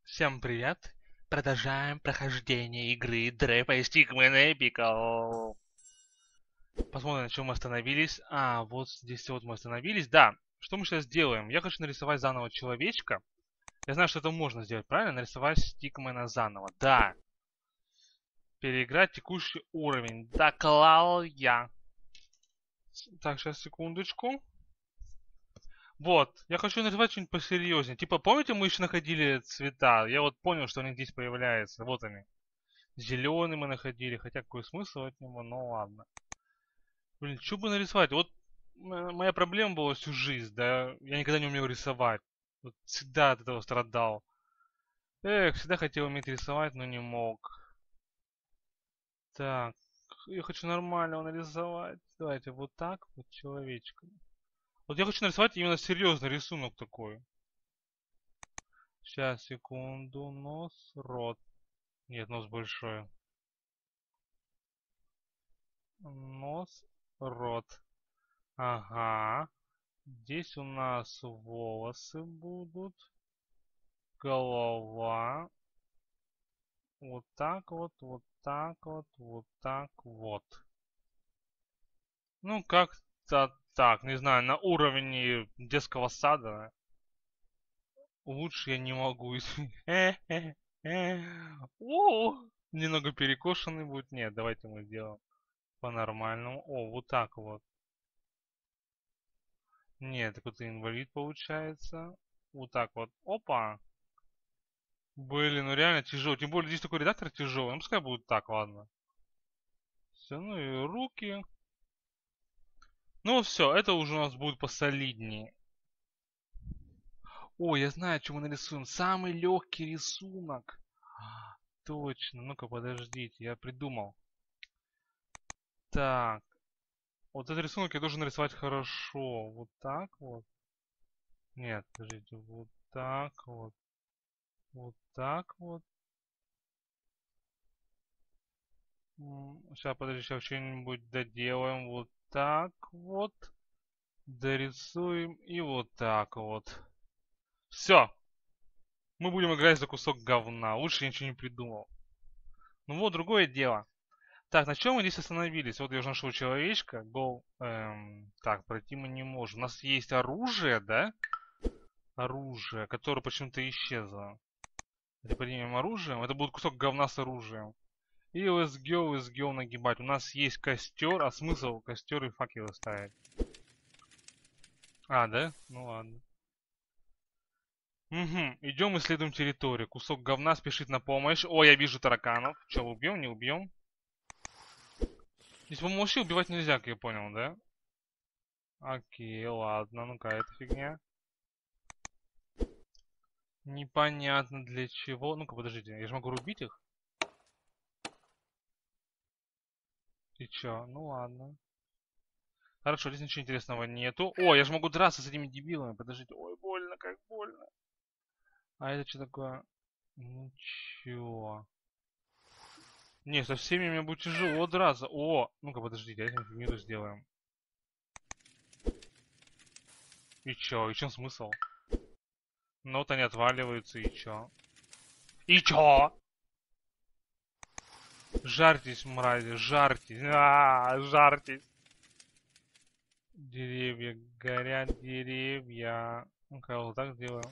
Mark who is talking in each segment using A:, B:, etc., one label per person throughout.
A: Всем привет! Продолжаем прохождение игры Дрэпа и Стикмен Эпикал. Посмотрим, на чем мы остановились. Вот здесь вот мы остановились. Да, что мы сейчас делаем? Я хочу нарисовать заново человечка. Я знаю, что это можно сделать, правильно? Нарисовать Стикмена заново. Да. Переиграть текущий уровень. Доклал я. Так, сейчас, секундочку. Вот, я хочу нарисовать что-нибудь посерьезнее. Типа, помните, мы еще находили цвета? Я вот понял, что они здесь появляются. Вот они. Зеленый мы находили, хотя какой смысл от него, ну ладно. Блин, что бы нарисовать? Вот моя проблема была всю жизнь, да, я никогда не умел рисовать. Вот всегда от этого страдал. Эх, всегда хотел уметь рисовать, но не мог. Так, я хочу нормального нарисовать. Давайте вот так, вот человечка. Вот я хочу нарисовать именно серьезный рисунок такой. Сейчас, секунду, нос, рот. Нет, нос большой. Нос, рот. Ага. Здесь у нас волосы будут. Голова. Вот так вот, вот так вот, вот так вот. Ну, как-то так, не знаю, на уровне детского сада. Лучше я не могу. Немного перекошенный будет. Нет, давайте мы сделаем по-нормальному. О, вот так вот. Нет, какой-то инвалид получается. Вот так вот. Опа. Блин, ну реально тяжело. Тем более здесь такой редактор тяжелый. Ну пускай будет так, ладно. Все, ну и руки. Ну все, это уже у нас будет посолиднее. О, я знаю, что мы нарисуем. Самый легкий рисунок. Точно. Ну-ка, подождите, я придумал. Так. Вот этот рисунок я должен нарисовать хорошо. Вот так вот. Нет, подождите. Вот так вот. Вот так вот. Сейчас, подожди, сейчас что-нибудь доделаем. Вот так вот. Дорисуем и вот так вот. Все. Мы будем играть за кусок говна. Лучше я ничего не придумал. Ну вот, другое дело. Так, на чем мы здесь остановились? Вот я уже нашел человечка. Go. Так, пройти мы не можем. У нас есть оружие, да? Оружие, которое почему-то исчезло. Если поднимем оружием, это будет кусок говна с оружием. И let's go нагибать. У нас есть костер, а смысл костер и факелы ставить? А, да? Ну ладно. Угу, идем исследуем территорию. Кусок говна спешит на помощь. О, я вижу тараканов. Че, убьем, не убьем? Здесь, по-моему, вообще убивать нельзя, как я понял, да? Окей, ладно, ну-ка, это фигня. Непонятно для чего. Ну-ка, подождите, я же могу рубить их? И чё? Ну ладно. Хорошо, здесь ничего интересного нету. О, я же могу драться с этими дебилами. Подождите. Ой, больно, как больно. А это что такое? Ничего. Не, со всеми мне будет тяжело драться. О, ну-ка, подождите, я этим миру сделаем. И чё? И чем смысл? Ну вот они отваливаются, и чё? И чё? Жарьтесь, мрази, жарьтесь. Жарьтесь. Деревья, горят деревья. Ну-ка, вот так сделаем.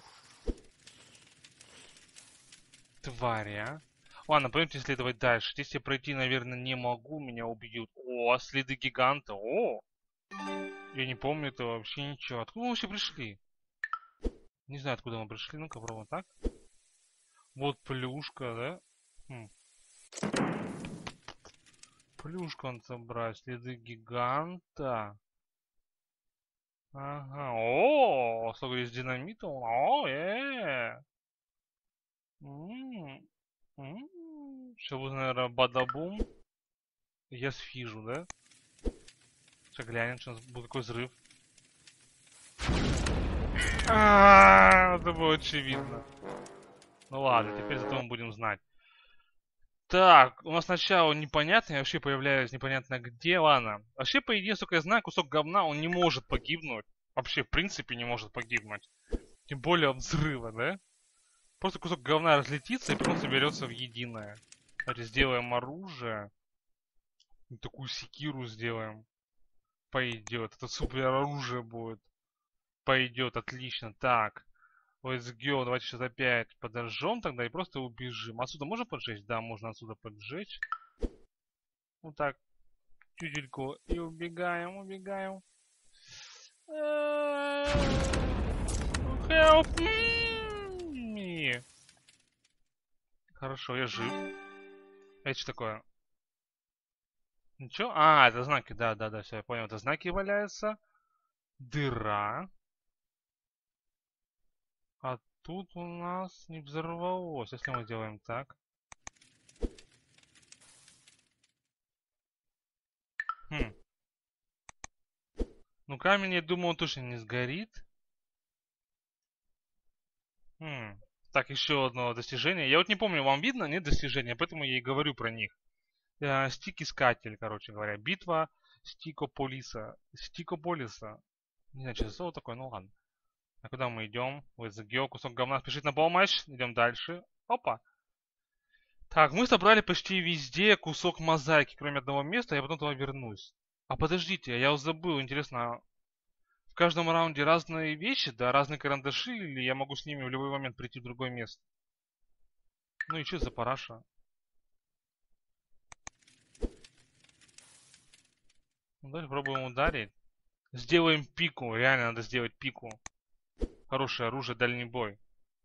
A: Твари, а? Ладно, пойдемте исследовать дальше. Здесь я пройти, наверное, не могу, меня убьют. О, следы гиганта. О! Я не помню этого вообще ничего. Откуда мы вообще пришли? Не знаю, откуда мы пришли. Ну-ка, попробуем так. Вот плюшка, да? Хм. Плюшку он собрать. Следы гиганта. Ага. О, сколько здесь динамита. О, Сейчас будет, наверное, бадабум. Я сфижу, да? Сейчас глянем, что у нас будет какой взрыв. Это было очевидно. Ну ладно, теперь зато мы будем знать. Так, у нас сначала непонятно, и вообще появляюсь непонятно где. Ладно. Вообще, по идее, сколько я знаю, кусок говна, он не может погибнуть. Вообще, в принципе, не может погибнуть. Тем более от взрыва, да? Просто кусок говна разлетится и потом соберется в единое. Давайте сделаем оружие. И такую секиру сделаем. Пойдет. Это супер оружие будет. Пойдет, отлично. Так. Let's go. Давайте сейчас опять подожжем тогда и просто убежим. Отсюда можно поджечь? Да, можно отсюда поджечь. Вот так. Тютельку. И убегаем, убегаем. Help me. Хорошо, я жив. Это что такое? Ничего? А, это знаки. Да, да, да, все, я понял. Это знаки валяются. Дыра. А тут у нас не взорвалось. Если мы делаем так. Хм. Ну, камень, я думаю, он точно не сгорит. Хм. Так, еще одно достижение. Я вот не помню, вам видно, нет достижения, поэтому я и говорю про них. Стик-искатель, короче говоря. Битва Стикополиса. Стикополиса. Не знаю, что за слово такое, ну ладно. А куда мы идем? Let's go. Кусок говна спешит на помощь. Идем дальше. Опа. Так, мы собрали почти везде кусок мозаики, кроме одного места. Я потом туда вернусь. А подождите, я забыл. Интересно, в каждом раунде разные вещи, да? Разные карандаши? Или я могу с ними в любой момент прийти в другое место? Ну и что за параша? Ну, давайте попробуем ударить. Сделаем пику. Реально надо сделать пику. Хорошее оружие, дальний бой.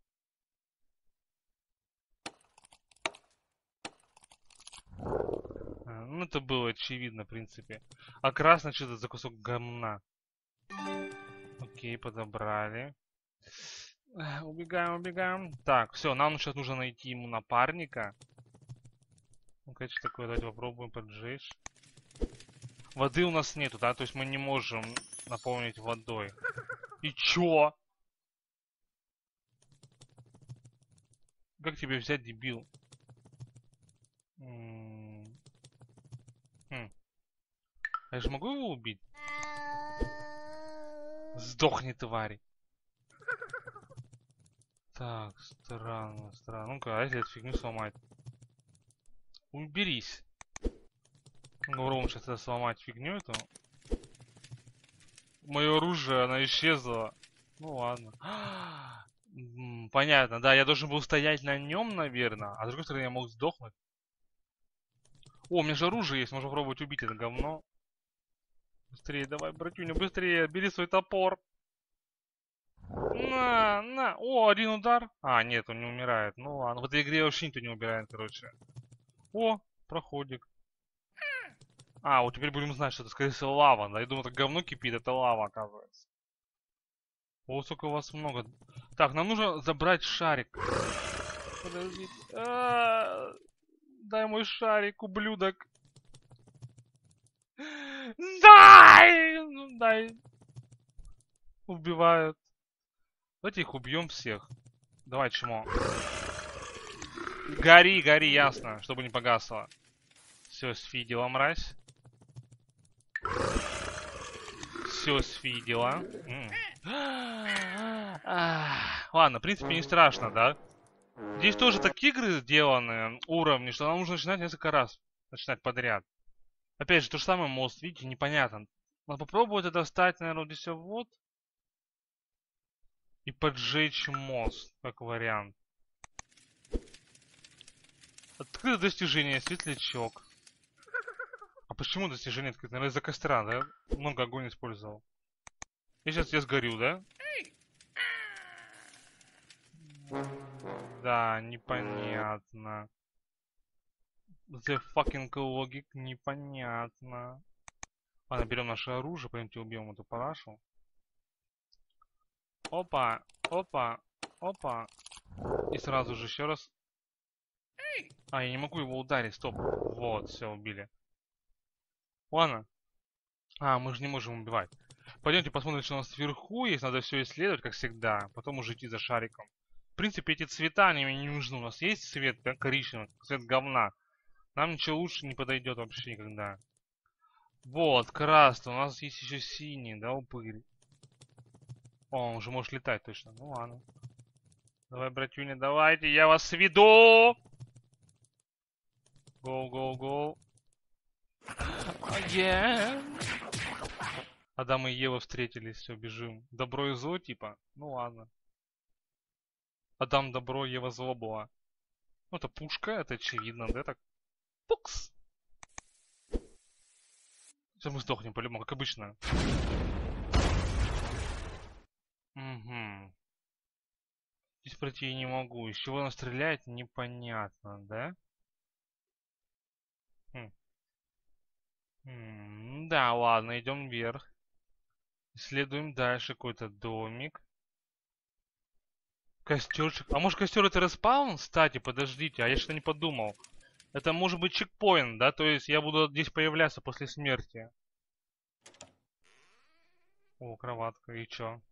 A: Ну, это было очевидно, в принципе. А красный что-то за кусок говна. Окей, подобрали. Убегаем, убегаем. Так, все, нам сейчас нужно найти ему напарника. Ну-ка, что такое? Давайте попробуем поджечь. Воды у нас нету, да? То есть мы не можем наполнить водой. И чё? Как тебе взять, дебил? А я же могу его убить? Сдохни, тварь. Так, странно, странно. Ну-ка, а если эту фигню сломать? Уберись. Ну, попробуем сейчас это сломать фигню эту. Мое оружие, оно исчезло. Ну ладно. Понятно, да, я должен был стоять на нем, наверное. А с другой стороны, я мог сдохнуть. О, у меня же оружие есть, можно попробовать убить это говно. Быстрее, давай, братюня, быстрее, бери свой топор. На. О, один удар. А, нет, он не умирает. Ну ладно, в этой игре вообще никто не умирает, короче. О, проходик. А, вот теперь будем знать, что это, скорее всего, лава. Да, я думал, это говно кипит, это лава, оказывается. О, сколько у вас много. Так, нам нужно забрать шарик. Подождите. Дай мой шарик, ублюдок. Дай! Ну, дай. Убивают. Давайте их убьем всех. Давай, чмо. Гори, гори, ясно, чтобы не погасло. Все сфидела, мразь. Все сфидела. Ладно, в принципе, не страшно, да? Здесь тоже так игры сделаны, уровни, что нам нужно начинать несколько раз. Начинать подряд. Опять же, то же самое мост, видите, непонятно. Надо попробовать это встать, наверное, вот здесь вот. И поджечь мост, как вариант. Открыто достижение, светлячок. А почему достижение открыто? Наверное, из-за костра, да? Много огонь использовал. Я сгорю, да? Да, непонятно. The fucking logic непонятно. Ладно, берем наше оружие, пойдемте убьем эту парашу. Опа, опа, опа. И сразу же еще раз. А, я не могу его ударить, стоп. Вот, все, убили. Ладно. А, мы же не можем убивать. Пойдемте посмотрим, что у нас вверху есть. Надо все исследовать, как всегда. Потом уже идти за шариком. В принципе, эти цвета, они мне не нужны. У нас есть цвет коричневый, цвет говна. Нам ничего лучше не подойдет вообще никогда. Вот, красный. У нас есть еще синий, да, упырь. О, он уже может летать точно. Ну ладно. Давай, братюня, давайте, я вас сведу! Гоу, гоу, гоу. Адам и Ева встретились, все, бежим. Добро и зло, типа? Ну ладно. Адам добро, Ева зло была. Ну это пушка, это очевидно, да? Так. Пукс! Сейчас мы сдохнем по-любому, как обычно. Угу. Здесь пройти я не могу. Из чего она стреляет, непонятно, да? Да, ладно, идем вверх. Исследуем дальше какой-то домик. Костерчик. А может костер это респаун? Кстати, подождите, а я что-то не подумал. Это может быть чекпоинт, да? То есть я буду здесь появляться после смерти. О, кроватка, и чё?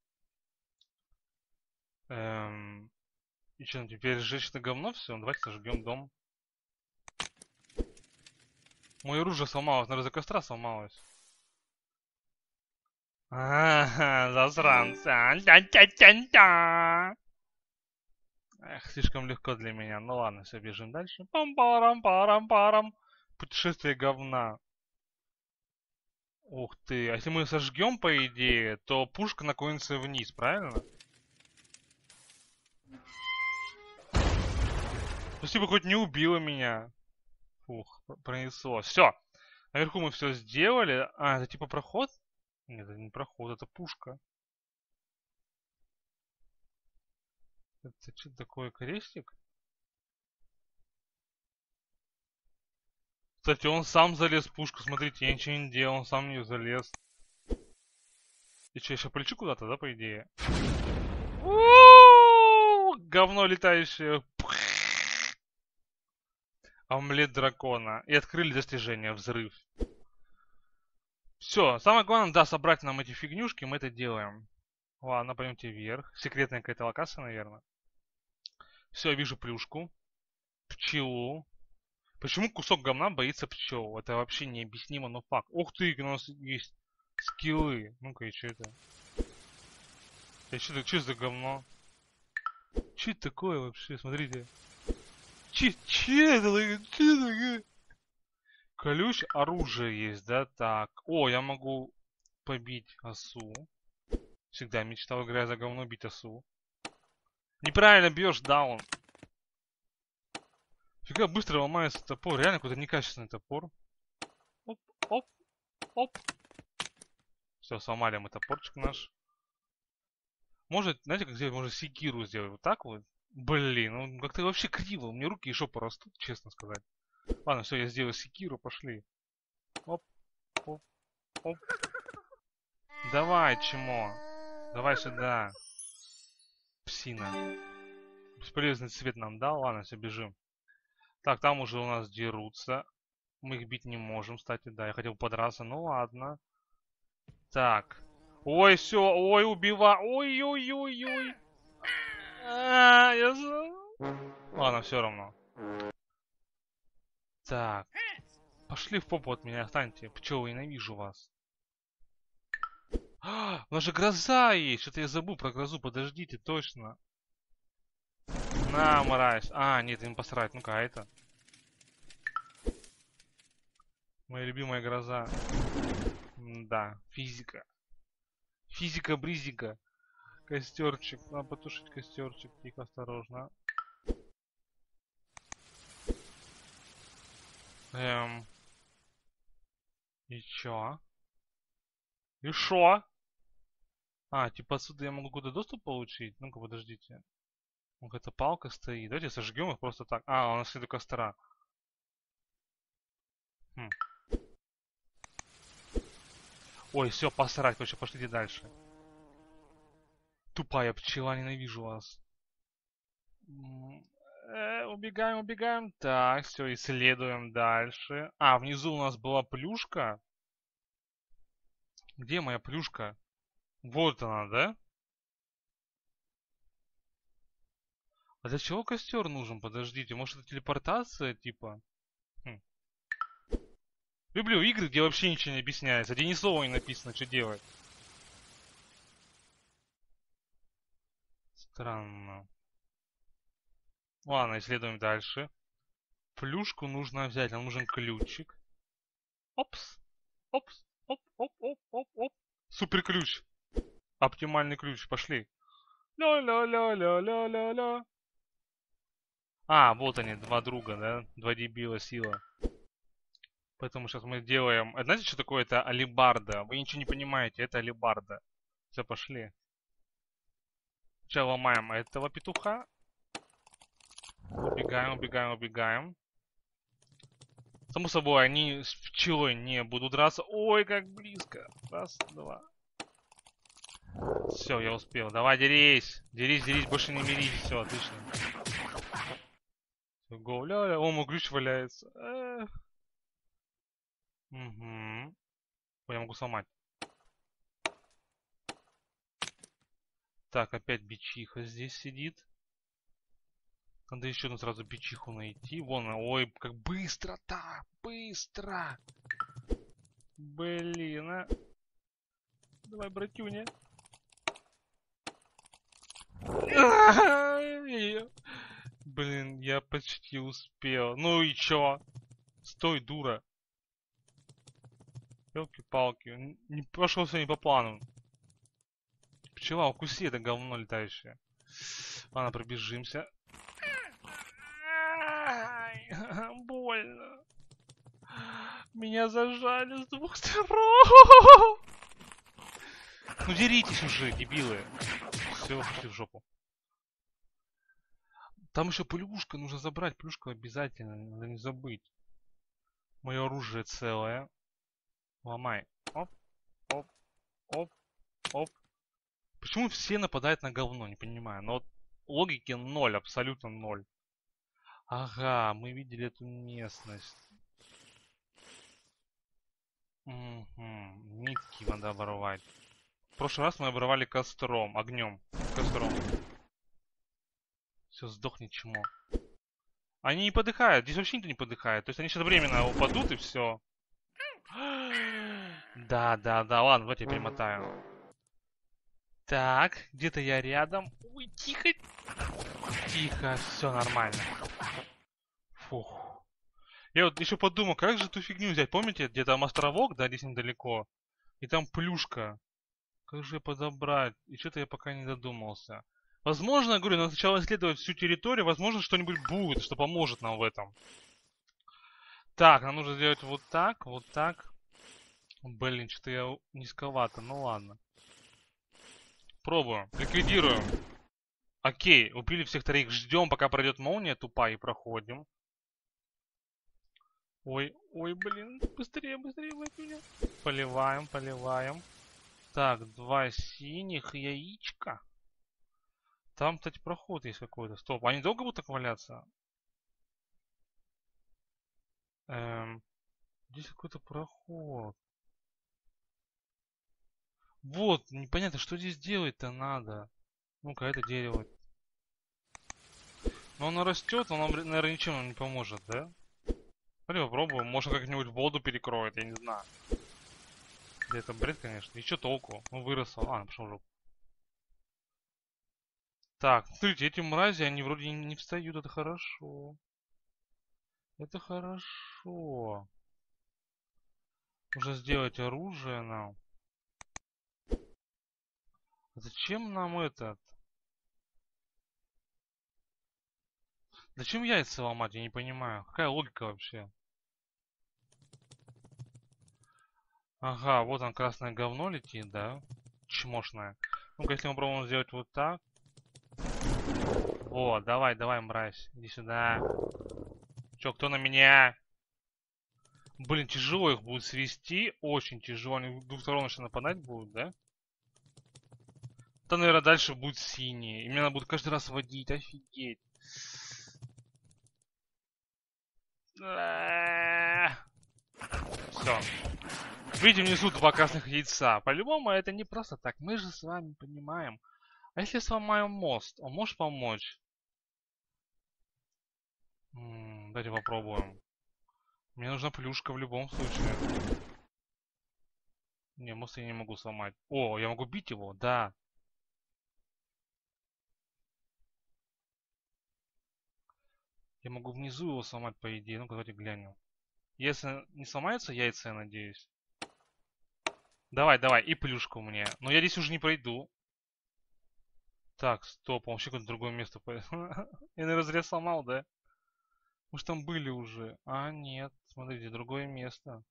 A: И чё, теперь сжечь это говно все? Давайте сожгем дом. Мое оружие сломалось, наверное, за костра сломалось. Ага, засранца. Эх, слишком легко для меня. Ну ладно, все, бежим дальше. Пам-парам-парам-парам. Путешествие говна. Ух ты. А если мы сожгем, по идее, то пушка наклонится вниз, правильно? Спасибо, хоть не убила меня. Фух, пронесло. Все. Наверху мы все сделали. А, это типа проход? Нет, это не проход, это пушка. Это что такое, крестик? Кстати, он сам залез в пушку, смотрите, я ничего не делал, он сам в нее залез. И что, я сейчас полечу куда-то, да, по идее? Говно летающее. Омлет дракона. И открыли достижение, взрыв. Все, самое главное, да, собрать нам эти фигнюшки, мы это делаем. Ладно, пойдемте вверх. Секретная какая-то локация, наверное. Все, я вижу плюшку. Пчелу. Почему кусок говна боится пчел? Это вообще необъяснимо, но факт. Ух ты, у нас есть скиллы. Ну-ка, и что это? Что за говно? Что это такое вообще? Смотрите. Че это такое? Ключ, оружие есть, да? Так. О, я могу побить осу. Всегда мечтал, играя за говно, бить осу. Неправильно бьешь, даун. Фига быстро ломается топор. Реально какой-то некачественный топор. Оп, оп, оп. Все, сломали мы топорчик наш. Может, знаете, как сделать? Может, секиру сделать вот так вот? Блин, ну как-то вообще криво. У меня руки и жопа растут, честно сказать. Ладно, все, я сделаю секиру, пошли. Оп, оп, оп. Давай, чмо. Давай сюда. Псина. Бесполезный цвет нам дал. Ладно, все, бежим. Так, там уже у нас дерутся. Мы их бить не можем, кстати, да. Я хотел подраться, ну ладно. Так. Ой, все, ой, убива. Ой-ой-ой-ой. Ладно, все равно. Так. Пошли в попу от меня, останьте. Пчелы, ненавижу вас. У нас же гроза есть. Что-то я забыл про грозу. Подождите, точно. На, мразь. А, нет, им посрать. Ну-ка, а это? Моя любимая гроза. Да, физика. Физика-бризика. Костерчик. Надо потушить костерчик. Тихо, осторожно. И чё? И шо? А, типа отсюда я могу куда доступ получить? Ну-ка, подождите. Ну, какая-то палка стоит. Давайте сожгем их просто так. А, у нас есть костра. Хм. Ой, все, посрать, короче, пошлите дальше. Тупая пчела, ненавижу вас. Убегаем, убегаем. Так, все, исследуем дальше. А, внизу у нас была плюшка. Где моя плюшка? Вот она, да? А для чего костер нужен? Подождите, может это телепортация, типа? Хм. Люблю игры, где вообще ничего не объясняется, где ни слова не написано, что делать. Странно. Ладно, исследуем дальше. Плюшку нужно взять, нам нужен ключик. Опс. Опс. Оп, оп, оп, оп, оп. Супер ключ. Оптимальный ключ. Пошли. Ля-ля-ля-ля-ля-ля-ля. А, вот они, два друга, да? Два дебила сила. Поэтому сейчас мы делаем... Знаете, что такое это алебарда? Вы ничего не понимаете, это алебарда. Все, пошли. Сейчас ломаем этого петуха. Убегаем, убегаем, убегаем. Само собой, они с пчелой не будут драться. Ой, как близко. Раз, два. Все, я успел. Давай, дерись. Дерись, дерись, больше не мирись. Все, отлично. Го, ля-ля. О, мой ключ валяется. Угу. Ой, я могу сломать. Так, опять бичиха здесь сидит. Надо еще одну сразу бичиху найти. Вон она. Ой, как быстро-то! Быстро! Блин, а. Давай, братюня. Блин, я почти успел. Ну и чё? Стой, дура. Ёлки-палки. Не пошел все не по плану. Пчела, укуси это говно летающее. Ладно, пробежимся. Ай, больно. Меня зажали с двух сторон. Ну деритесь уже, дебилы. Все, пошли в жопу. Там еще плюшка, нужно забрать плюшку обязательно, надо не забыть. Мое оружие целое. Ломай. Оп, оп, оп, оп. Почему все нападают на говно, не понимаю. Но вот логики ноль, абсолютно ноль. Ага, мы видели эту местность. Угу, нитки надо оборвать. В прошлый раз мы оборвали костром, огнем, костром. Все, сдохни, чмо. Они не подыхают, здесь вообще никто не подыхает. То есть они сейчас временно упадут и все. Да, да, да, ладно, давайте я перемотаю. Так, где-то я рядом. Ой, тихо. Тихо, все нормально. Фух. Я вот еще подумал, как же эту фигню взять. Помните, где там островок, да, здесь недалеко? И там плюшка. Как же ее подобрать? И что-то я пока не додумался. Возможно, говорю, надо сначала исследовать всю территорию. Возможно, что-нибудь будет, что поможет нам в этом. Так, нам нужно сделать вот так, вот так. Блин, что-то я низковато. Ну ладно. Пробуем. Ликвидируем. Окей, убили всех троих. Ждем, пока пройдет молния тупая, и проходим. Ой, ой, блин. Быстрее, быстрее, быстрее. Поливаем, поливаем. Так, два синих яичка. Там, кстати, проход есть какой-то. Стоп, они долго будут так валяться? Здесь какой-то проход. Вот, непонятно, что здесь делать-то надо. Ну-ка, это дерево. Но оно растет, но нам, наверное, ничем нам не поможет, да? Давай попробуем, может как-нибудь воду перекроет, я не знаю. Да это бред, конечно. И что толку? Ну выросло. Ладно, пошел в жопу. Так, смотрите, эти мрази, они вроде не встают, это хорошо. Это хорошо. Нужно сделать оружие нам. Зачем нам этот? Зачем яйца ломать, я не понимаю. Какая логика вообще? Ага, вот он красное говно летит, да? Чмошное. Ну-ка, если мы попробуем сделать вот так. Вот, давай, давай, мразь. Иди сюда. Чё, кто на меня? Блин, тяжело их будет свести. Очень тяжело. Они с двух сторон еще нападать будут, да? Там, наверное, дальше будет синие. И мне надо будет каждый раз водить. Офигеть. Все. Видите, несут два красных яйца. По-любому это не просто так. Мы же с вами понимаем. А если я сломаю мост? Он может помочь? Давайте попробуем. Мне нужна плюшка в любом случае. Не, мост я не могу сломать. О, я могу бить его? Да. Я могу внизу его сломать, по идее. Ну-ка, давайте глянем. Если не сломается яйца, я надеюсь. Давай, давай, и плюшку мне. Но я здесь уже не пройду. Так, стоп, он вообще какое-то другое место пойдет. Я, наверное, зря сломал, да? Мы же там были уже. А, нет, смотрите, другое место.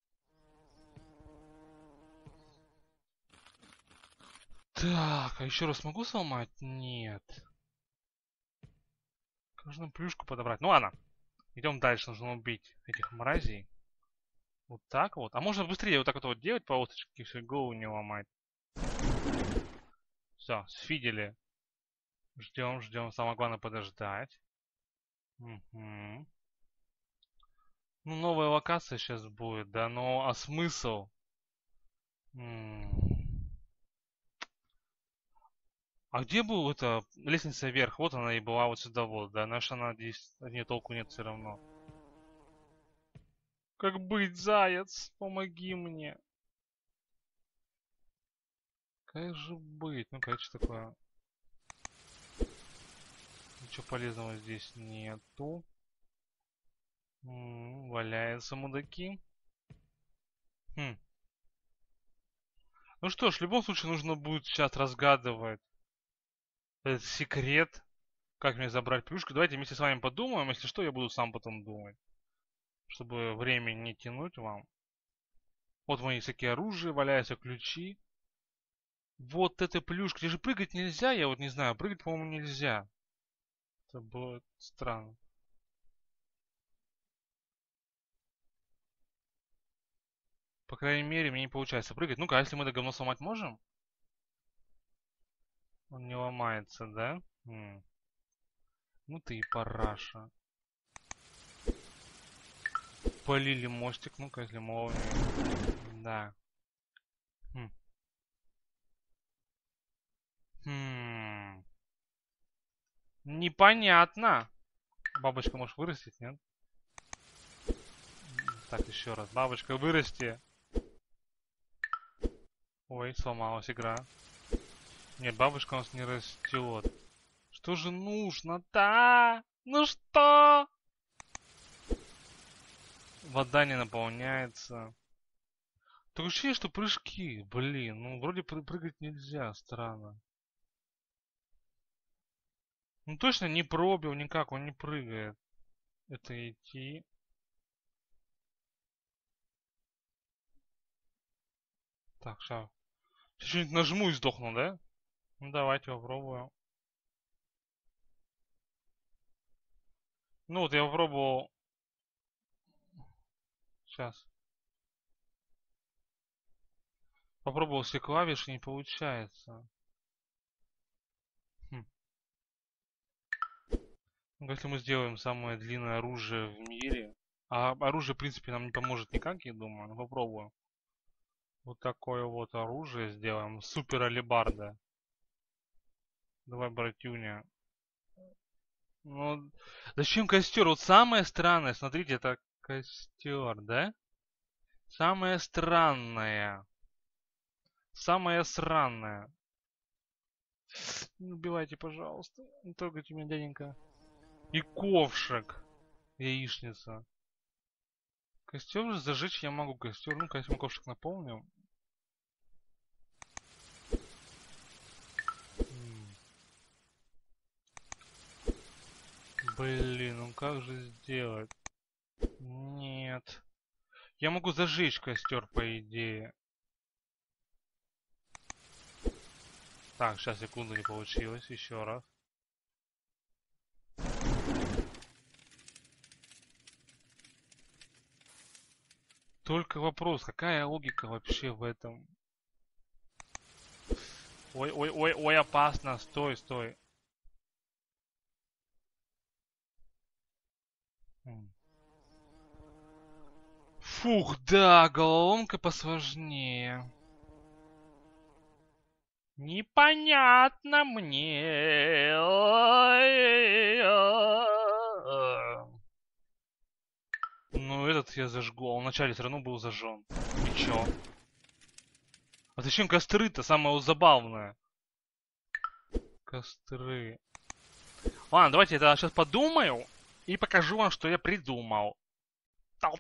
A: Так, а еще раз могу сломать? Нет. Нужно плюшку подобрать. Ну ладно. Идем дальше, нужно убить этих мразей. Вот так вот. А можно быстрее вот так вот делать по осточке, все, голову не ломать. Все, сфидели. Ждем, ждем. Самое главное подождать. Угу. Ну, новая локация сейчас будет, да, но а смысл? А где был эта лестница вверх? Вот она и была, вот сюда вот, да, наша она здесь, от нее толку нет все равно. Как быть, заяц? Помоги мне. Как же быть? Ну-ка, что такое? Ничего полезного здесь нету. Валяются мудаки. Ну что ж, в любом случае нужно будет сейчас разгадывать этот секрет. Как мне забрать плюшку? Давайте вместе с вами подумаем. Если что, я буду сам потом думать. Чтобы время не тянуть вам. Вот мои всякие оружия, валяются ключи. Вот эта плюшка. Здесь же прыгать нельзя, я вот не знаю. Прыгать, по-моему, нельзя. Это было странно. По крайней мере, мне не получается прыгать. Ну-ка, а если мы это говно сломать можем? Он не ломается, да? Ну ты и параша. Полили мостик. Ну-ка, если молния. Да. Непонятно. Бабочка может вырастить, нет? Так, еще раз. Бабочка, вырасти. Ой, сломалась игра. Нет, бабушка у нас не растет. Что же нужно-то? Ну что? Вода не наполняется. Такое ощущение, что прыжки. Блин, ну вроде прыгать нельзя, странно. Ну точно не пробил никак, он не прыгает. Это идти. Так, сейчас. Чуть-чуть нажму и сдохну, да? Ну давайте попробуем. Ну вот я попробовал. Сейчас. Попробовал все клавиши, не получается. Ну, если мы сделаем самое длинное оружие в мире. А оружие, в принципе, нам не поможет никак, я думаю. Но попробуем. Вот такое вот оружие сделаем. Супер алебарда. Давай, братюня. Ну, зачем костер? Вот самое странное, смотрите, это костер, да? Самое странное. Самое сраное. Не убивайте, пожалуйста. Не трогайте меня, дяденька. И ковшик. Яичница. Костер же зажечь я могу. Костер. Ну-ка, если мы ковшик наполним. Блин, ну как же сделать? Нет. Я могу зажечь костер, по идее. Так, сейчас, секунду, не получилось. Еще раз. Только вопрос, какая логика вообще в этом? Ой, ой, ой, ой, опасно. Стой, стой. Фух, да, головоломка посложнее. Непонятно мне. Ну, этот я зажгу. Он вначале все равно был зажжен. И чё? А зачем костры-то? Самое забавное. Костры. Ладно, давайте я тогда сейчас подумаю. И покажу вам, что я придумал. Все,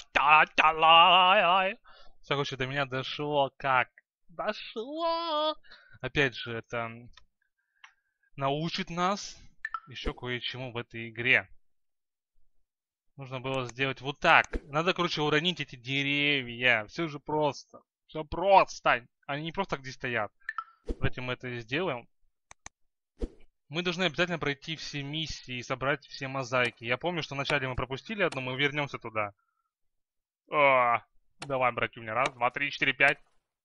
A: короче, до меня дошло. Как? Дошло! Опять же, это научит нас еще кое-чему в этой игре. Нужно было сделать вот так. Надо, короче, уронить эти деревья. Все же просто. Все просто. Они не просто так здесь стоят. Давайте мы это и сделаем. Мы должны обязательно пройти все миссии и собрать все мозаики. Я помню, что вначале мы пропустили одну, мы вернемся туда. Давай, братюня. Раз, два, три, четыре, пять.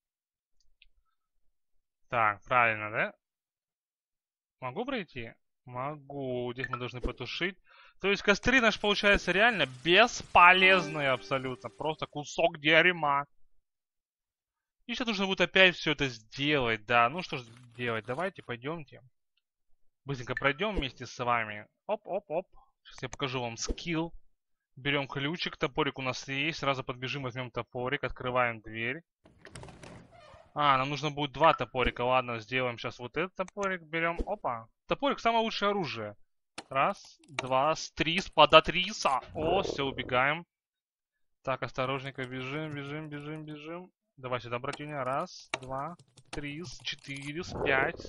A: Так, правильно, да? Могу пройти? Могу. Здесь мы должны потушить. То есть костры наш, получается, реально бесполезные абсолютно. Просто кусок дерьма. И сейчас нужно будет опять все это сделать, да. Ну что ж делать, давайте, пойдемте. Быстренько пройдем вместе с вами. Оп-оп-оп. Сейчас я покажу вам скилл. Берем ключик, топорик у нас есть. Сразу подбежим, возьмем топорик, открываем дверь. Нам нужно будет два топорика. Ладно, сделаем сейчас вот этот топорик. Берем. Опа. Топорик самое лучшее оружие. Раз, два, три, подотриса. О, все, убегаем. Так, осторожненько бежим, бежим, бежим, бежим. Давай сюда, братюня. Раз, два, три, четыре, пять.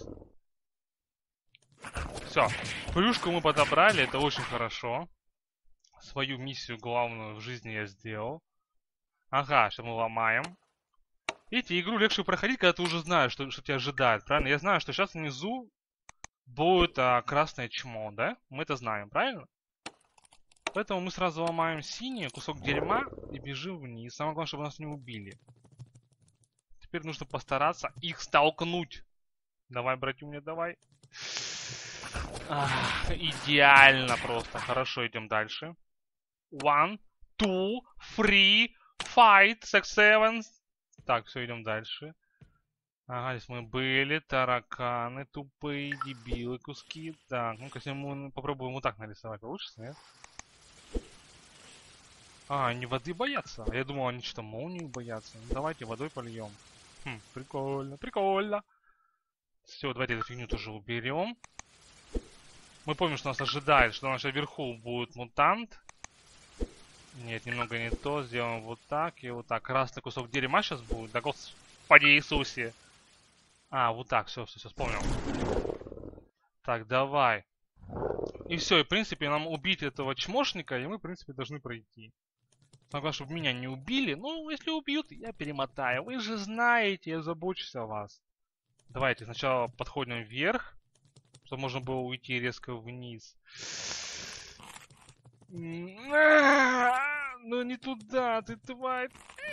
A: Все. Плюшку мы подобрали, это очень хорошо. Свою миссию главную в жизни я сделал. Ага, сейчас мы ломаем. Видите, игру легче проходить, когда ты уже знаешь, что тебя ожидает, правильно? Я знаю, что сейчас внизу будет красное чмо, да? Мы это знаем, правильно? Поэтому мы сразу ломаем синий кусок дерьма и бежим вниз. Самое главное, чтобы нас не убили. Теперь нужно постараться их столкнуть. Давай, братюня, давай. Идеально просто. Хорошо, идем дальше. 1, 2, 3, fight, 6, 7. Так, все, идем дальше. Ага, здесь мы были. Тараканы, тупые, дебилы, куски. Так, ну-ка, если мы попробуем вот так нарисовать, получится, нет? Они воды боятся. Я думал, они что-то молнию боятся. Ну, давайте водой польем. Прикольно, прикольно. Все, давайте эту фигню тоже уберем. Мы помним, что нас ожидает, что у нас наверху будет мутант. Нет, немного не то. Сделаем вот так и вот так. Красный кусок дерьма сейчас будет. Да господи Иисусе. Вот так, все, вспомнил. Так, давай. И все, и в принципе нам убить этого чмошника, и мы, в принципе, должны пройти. Главное, чтобы меня не убили. Ну, если убьют, я перемотаю. Вы же знаете, я забочусь о вас. Давайте сначала подходим вверх, чтобы можно было уйти резко вниз. Ну не туда, ты тварь.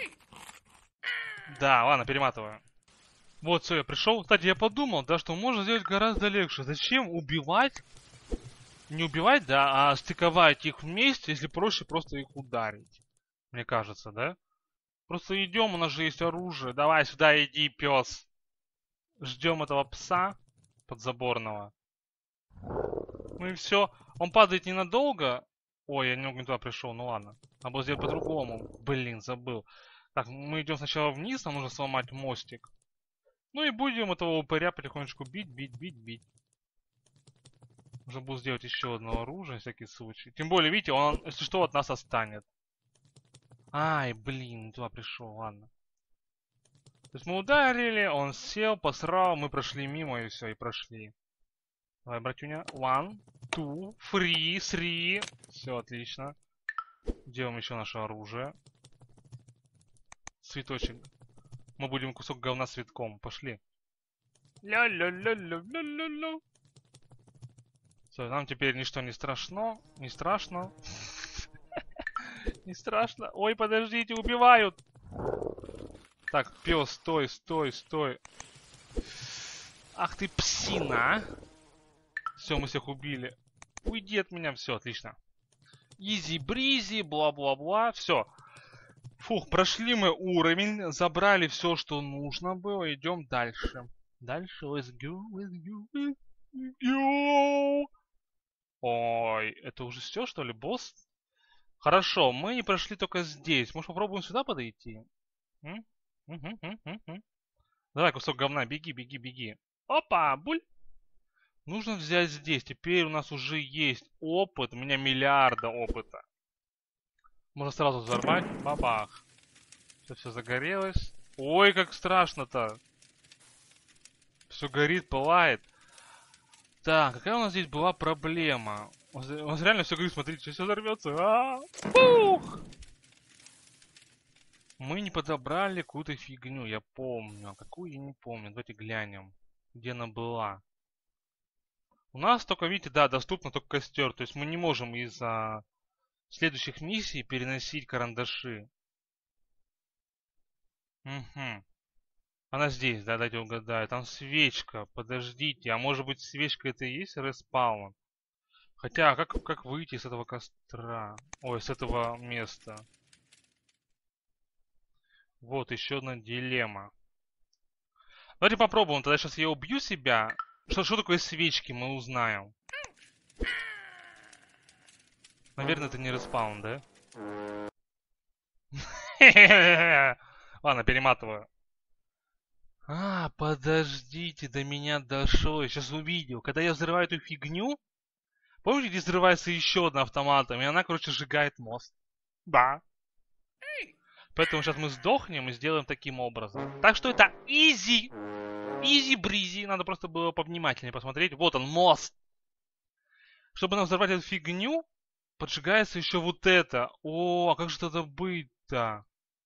A: Да, ладно, перематываю. Вот, все, я пришел. Кстати, я подумал, да, что можно сделать гораздо легче. Зачем убивать? Не убивать, да, а стыковать их вместе, если проще просто их ударить. Мне кажется, да? Просто идем, у нас же есть оружие. Давай сюда иди, пес. Ждем этого пса подзаборного. Ну и все. Он падает ненадолго. Ой, я не туда пришел, ну ладно. Надо было сделать по-другому. Блин, забыл. Так, мы идем сначала вниз, нам нужно сломать мостик. Ну и будем этого упыря потихонечку бить, бить, бить, бить. Нужно будет сделать еще одно оружие, на всякий случай. Тем более, видите, он, если что, от нас отстанет. Ай, блин, туда пришел, ладно. То есть мы ударили, он сел, посрал, мы прошли мимо и все, и прошли. Давай, братюня. 1, 2, 3. Все, отлично. Делаем еще наше оружие. Цветочек. Мы будем кусок говна с цветком. Пошли. Ля-ля-ля-ля-ля-ля-ля. Все, нам теперь ничто не страшно. Не страшно. Не страшно. Ой, подождите, убивают. Так, пес, стой, стой, стой. Ах ты псина. Все, мы всех убили. Уйди от меня. Все, отлично. Изи-бризи, бла-бла-бла. Все. Фух, прошли мы уровень. Забрали все, что нужно было. Идем дальше. Дальше, let's go, let's go, let's go. Ой, это уже все, что ли, босс? Хорошо, мы не прошли только здесь. Может, попробуем сюда подойти? Давай, кусок говна, беги, беги, беги. Опа, буль. Нужно взять здесь. Теперь у нас уже есть опыт. У меня миллиарда опыта. Можно сразу взорвать. Бабах. Все загорелось. Ой, как страшно-то. Все горит, пылает. Так, какая у нас здесь была проблема? У нас реально все горит, смотрите, все взорвется. Фух! Мы не подобрали какую-то фигню, я помню. А какую я не помню. Давайте глянем, где она была. У нас только, видите, да, доступно только костер. То есть мы не можем из следующих миссий переносить карандаши. Угу. Она здесь, да, дайте угадаю. Там свечка, подождите. А может быть свечка это и есть респаун? Хотя, как выйти с этого костра? Ой, с этого места. Вот, еще одна дилемма. Давайте попробуем. Тогда сейчас я убью себя. Что такое свечки, мы узнаем. Наверное, это не респаун, да? Ладно, перематываю. Подождите, до меня дошло. Я сейчас увидел. Когда я взрываю эту фигню, помните, где взрывается еще одна автоматом, и она, короче, сжигает мост. Да. Поэтому сейчас мы сдохнем и сделаем таким образом. Так что это изи. Изи-бризи. Надо просто было повнимательнее посмотреть. Вот он, мост. Чтобы нам взорвать эту фигню, поджигается еще вот это. О, а как же это быть-то?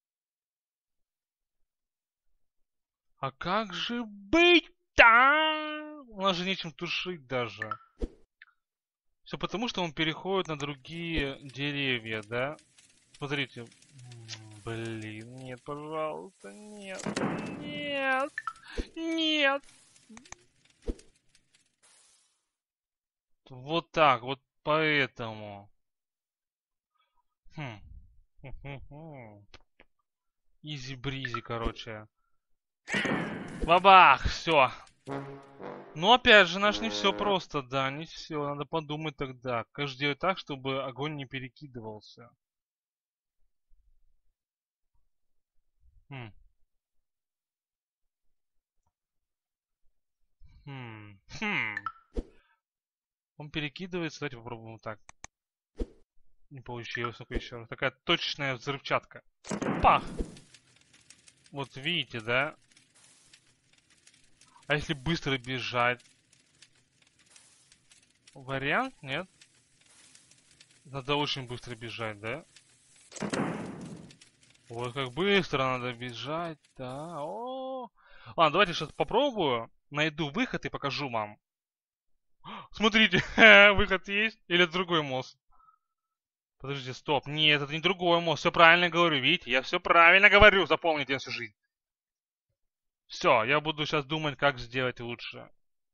A: А как же быть-то? У нас же нечем тушить даже. Все потому, что он переходит на другие деревья, да? Смотрите. Блин, нет, пожалуйста, нет. Нет. Нет. Вот так, вот поэтому. Хм. Изи-бризи, короче. Бабах, все. Но опять же, наш не все просто, да, не все. Надо подумать тогда, как же делать так, чтобы огонь не перекидывался. Хм. Хм. Он перекидывается, давайте попробуем вот так. Не получилось, ну-ка еще раз. Такая точечная взрывчатка. Пах! Вот видите, да? А если быстро бежать? Вариант? Нет? Надо очень быстро бежать, да? Вот как быстро надо бежать, да. О, ладно, давайте сейчас попробую. Найду выход и покажу вам. Смотрите, выход есть? Или это другой мост? Подождите, стоп. Нет, это не другой мост. Все правильно говорю, видите? Я все правильно говорю. Запомните на всю жизнь. Все, я буду сейчас думать, как сделать лучше.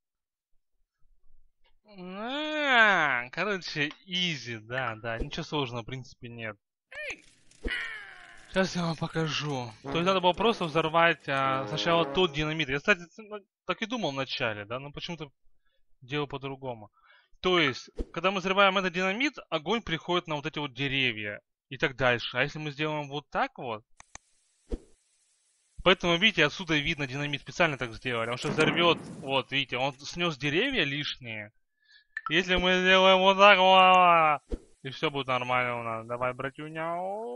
A: Короче, изи, да. Ничего сложного, в принципе, нет. Сейчас я вам покажу. То есть надо было просто взорвать сначала тот динамит. Я, кстати, так и думал вначале, да, но почему-то делал по-другому. То есть, когда мы взрываем этот динамит, огонь приходит на вот эти вот деревья и так дальше. А если мы сделаем вот так вот, поэтому, видите, отсюда видно, динамит специально так сделали. Он сейчас взорвет, вот, видите, он снес деревья лишние. Если мы сделаем вот так, и все будет нормально у нас. Давай, братюня.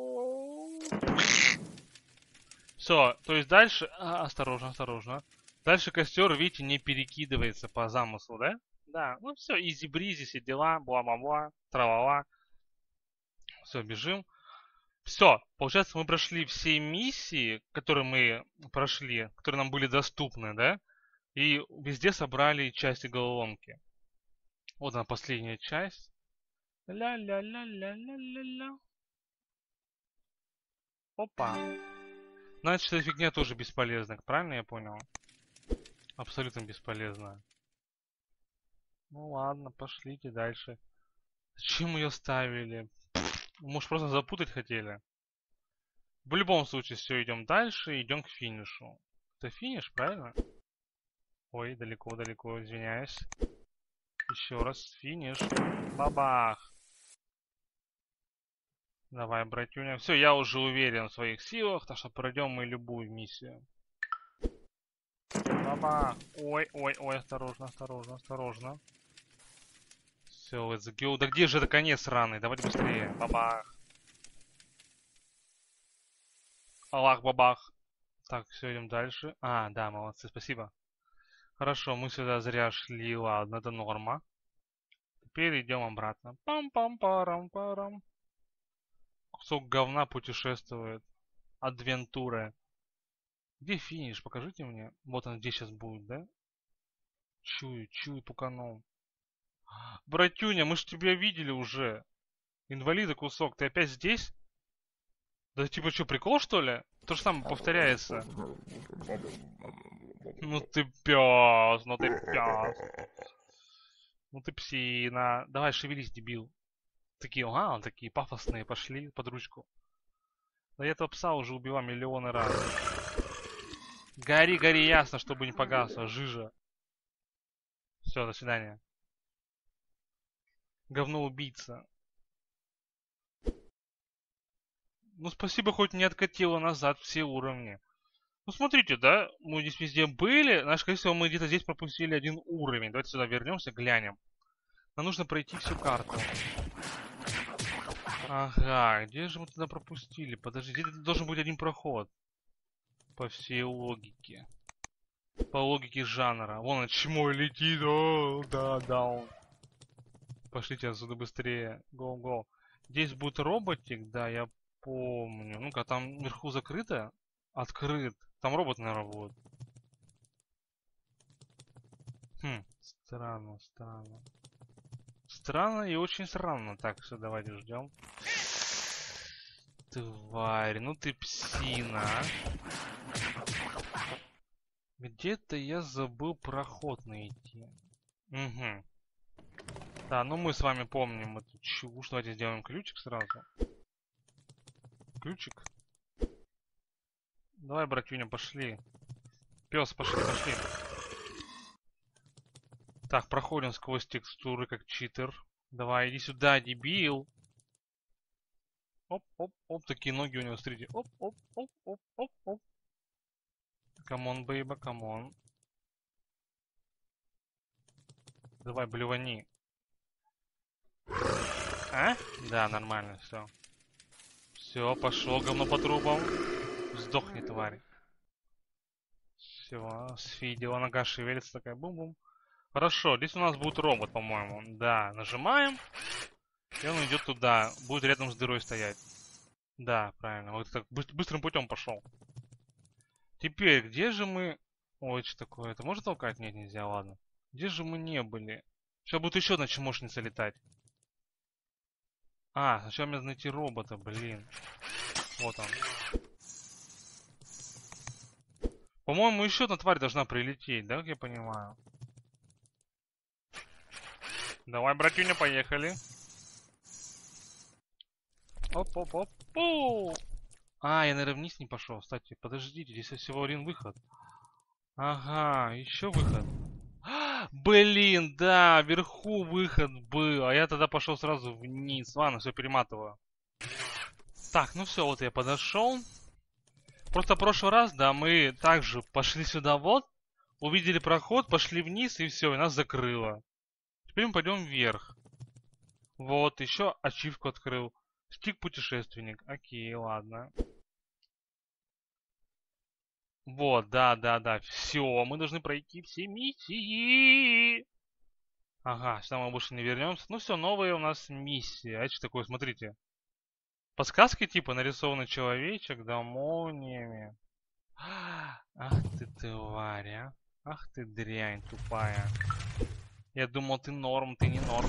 A: Все, то есть дальше... осторожно, осторожно. Дальше костер, видите, не перекидывается по замыслу, да? Да, ну все, изи-бризи, все дела, бла-бла-бла, тра-ла-ла. Все, бежим. Все, получается, мы прошли все миссии, которые мы прошли, которые нам были доступны, да? И везде собрали части головоломки. Вот она, последняя часть. Ля-ля-ля-ля-ля-ля-ля. Опа. Значит, эта фигня тоже бесполезна, правильно я понял? Абсолютно бесполезна. Ну ладно, пошлите дальше. Зачем ее ставили? Может, просто запутать хотели? В любом случае, все, идем дальше, идем к финишу. Это финиш, правильно? Ой, далеко-далеко, извиняюсь. Еще раз, финиш. Бабах. Давай, братюня. Все, я уже уверен в своих силах, так что пройдем мы любую миссию. Баба. Ой, ой, ой, осторожно, осторожно, осторожно. Все, let's go. Да где же это конец сраный? Давайте быстрее. Бабах. Аллах, бабах. Так, все, идем дальше. А, да, молодцы, спасибо. Хорошо, мы сюда зря шли, ладно, это норма. Теперь идем обратно. Пам-пам-парам-парам. Кусок говна путешествует. Адвентура. Где финиш? Покажите мне. Вот он где сейчас будет, да? Чую, чую, пуканул. Братюня, мы ж тебя видели уже. Инвалида кусок, ты опять здесь? Да типа что, прикол что ли? То же самое повторяется. Ну ты пес, ну ты пес. Ну ты псина. Давай шевелись, дебил. Такие, ага, такие пафосные пошли под ручку. Да я этого пса уже убивал миллионы раз. Гори, гори ясно, чтобы не погасло, жижа. Все, до свидания. Говно убийца. Ну спасибо, хоть не откатило назад все уровни. Ну смотрите, да, мы здесь везде были. Наш, скорее всего, мы где-то здесь пропустили один уровень. Давайте сюда вернемся, глянем. Нам нужно пройти всю карту. Ага, где же мы туда пропустили? Подожди, здесь должен быть один проход. По всей логике. По логике жанра. Вон он чмой летит. О, да, даун. Пошлите отсюда быстрее. Go, go. Здесь будет роботик, да, я помню. Ну-ка, там вверху закрыто? Открыт. Там робот, наверное, будет. Хм, странно, странно. Странно и очень странно. Так, все, давайте ждем. Тварь, ну ты псина. Где-то я забыл проход найти. Угу. Да, ну мы с вами помним эту чушь. Давайте сделаем ключик сразу. Ключик. Давай, братюня, пошли. Пес, пошли, пошли. Так, проходим сквозь текстуры, как читер. Давай, иди сюда, дебил. Оп, оп, оп, такие ноги у него, смотрите. Оп, оп, оп, оп, оп, оп. Камон, бейба, камон. Давай, блевани. А? Да, нормально, все. Все, пошел говно по трубам. Сдохни, тварь. Все, сфидела, нога шевелится такая, бум-бум. Хорошо, здесь у нас будет робот, по-моему. Да, нажимаем. И он идет туда. Будет рядом с дырой стоять. Да, правильно. Вот так быстрым путем пошел. Теперь, где же мы... Ой, что такое? Это можно толкать? Нет, нельзя, ладно. Где же мы не были? Сейчас будет еще одна чмошница летать. А, сначала мне надо найти робота, блин. Вот он. По-моему, еще одна тварь должна прилететь, да, как я понимаю? Давай, братюня, поехали. Оп-оп-оп. А, я, наверное, вниз не пошел. Кстати, подождите, здесь всего один выход. Ага, еще выход. Блин, да, вверху выход был. А я тогда пошел сразу вниз. Ладно, все, перематываю. Так, ну все, вот я подошел. Просто в прошлый раз, да, мы также пошли сюда вот. Увидели проход, пошли вниз и все, и нас закрыло. Теперь мы пойдем вверх. Вот, еще ачивку открыл. Стик-путешественник. Окей, ладно. Вот, да. Все, мы должны пройти все миссии. Ага, сюда мы больше не вернемся. Ну все, новые у нас миссии. А это что такое? Смотрите. Подсказки типа нарисованный человечек, да, молниями. Ах ты тварь, а. Ах ты дрянь тупая. Я думал, ты норм, ты не норм.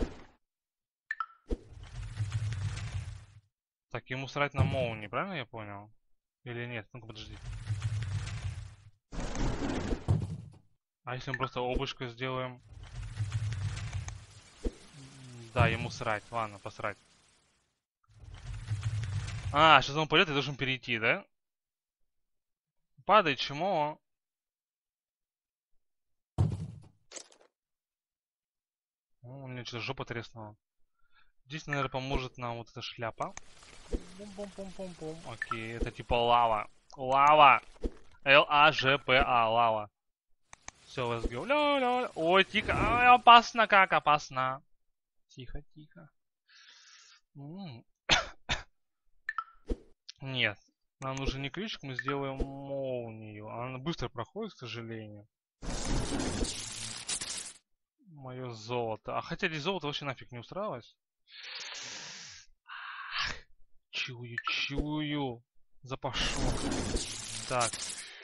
A: Так, ему срать на молнии, правильно я понял? Или нет? Ну-ка, подожди. А если мы просто облачко сделаем? Да, ему срать. Ладно, посрать. А, сейчас он пойдет, я должен перейти, да? Падай, чмо. У меня что-то жопа треснула. Здесь, наверное, поможет нам вот эта шляпа. Бум-бум-бум-бум-бум. Окей, это типа лава. Лава! L-A-G-P-A, лава. Все, let's go. Ля-ля-ля. Ой, тихо. Ай, опасно, как опасно. Тихо, тихо. Нет. Нам нужен не ключик, мы сделаем молнию. Она быстро проходит, к сожалению. Мое золото. А хотя здесь золото вообще нафиг не устраивалось. Чую, чую. Запашок. Так.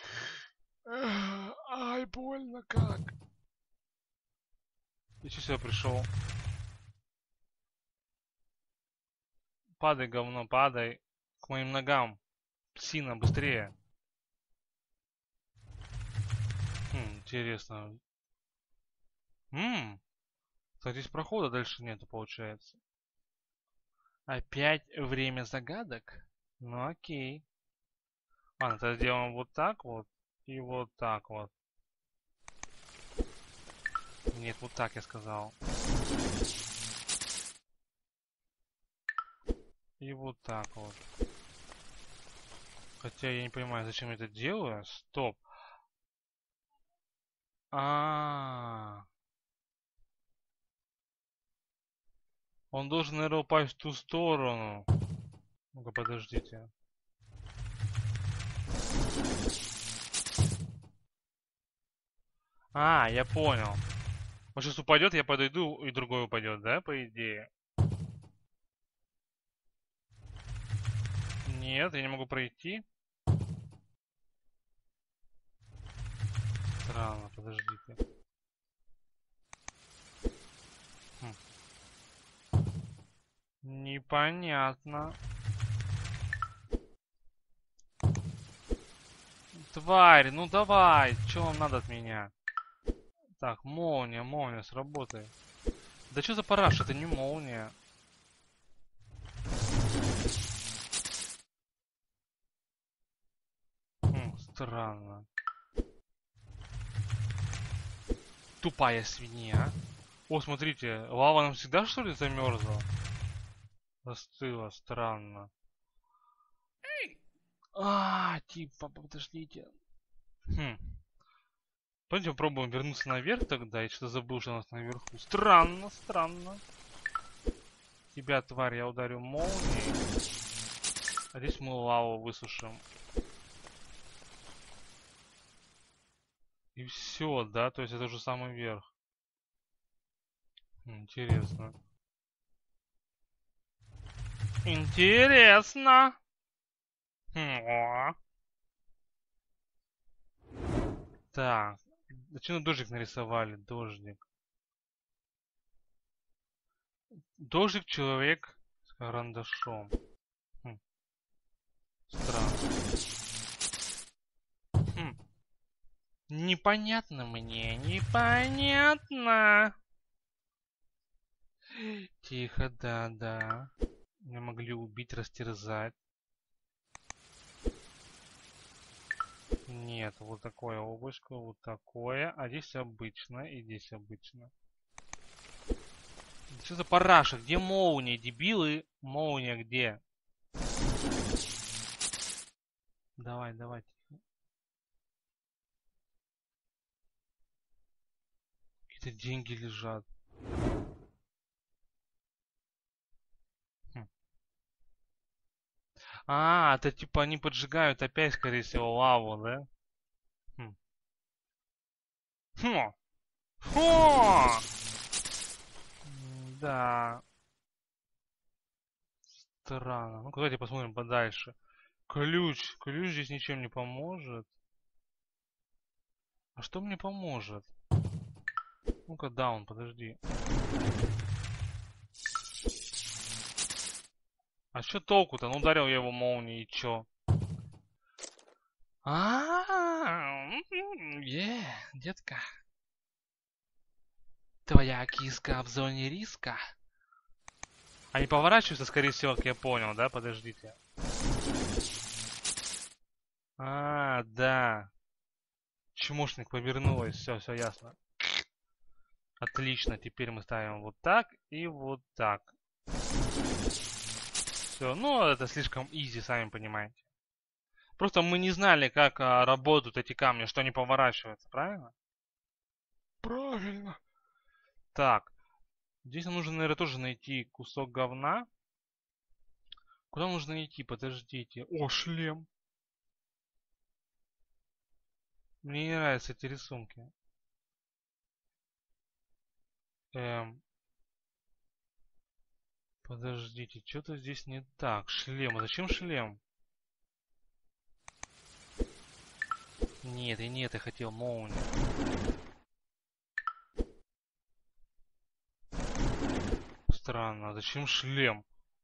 A: Ай, больно как. Я че сюда пришел? Падай, говно, падай. К моим ногам. Псина, быстрее. Интересно. Так, здесь прохода дальше нету, получается. Опять время загадок? Ну окей. Ладно, тогда сделаем вот так вот. И вот так вот. Нет, вот так я сказал. И вот так вот. Хотя я не понимаю, зачем я это делаю. Стоп. Он должен, наверное, упасть в ту сторону. Ну-ка, подождите. Я понял. Он сейчас упадет, я подойду, и другой упадет, да, по идее? Нет, я не могу пройти. Странно, подождите. Непонятно. Тварь, ну давай, что вам надо от меня? Так, молния, молния, сработай. Да что за параш, это не молния. Странно. Тупая свинья. О, смотрите, лава нам всегда что ли замерзла? Застыла, странно. Типа, подождите. Пойдем попробуем вернуться наверх тогда. Я что-то забыл, что у нас наверху. Странно, странно. Тебя, тварь, я ударю молнией. А здесь мы лаву высушим. И все, да? То есть это уже самый верх. Интересно. Интересно. Так. Зачем дождик нарисовали? Дождик. Дождик человек с карандашом. Странно. Непонятно мне, непонятно. Тихо, да. Меня могли убить, растерзать. Нет, вот такое облачко, вот такое. А здесь обычно, и здесь обычно. Что за параша? Где молния, дебилы? Молния где? Давай. Какие-то деньги лежат. Это типа они поджигают опять, скорее всего, лаву, да? Да. Странно. Ну, давайте посмотрим подальше. Ключ. Ключ здесь ничем не поможет. А что мне поможет? Ну-ка, даун, подожди. А что толку-то? Ну, ударил я его молнией, и чё? Детка. Твоя киска в зоне риска. Они поворачиваются, скорее всего, как я понял, да? Подождите. Да. Чмошник повернулась. Все ясно. Отлично. Теперь мы ставим вот так и вот так. Все. Ну, это слишком изи, сами понимаете. Просто мы не знали, как работают эти камни, что они поворачиваются, правильно? Правильно. Так, здесь нам нужно, наверное, тоже найти кусок говна. Куда нужно идти? Подождите. О, шлем. Мне не нравятся эти рисунки. Подождите, что-то здесь не так. Шлем. А зачем шлем? Нет, и нет, я хотел молнию. Странно, а зачем шлем?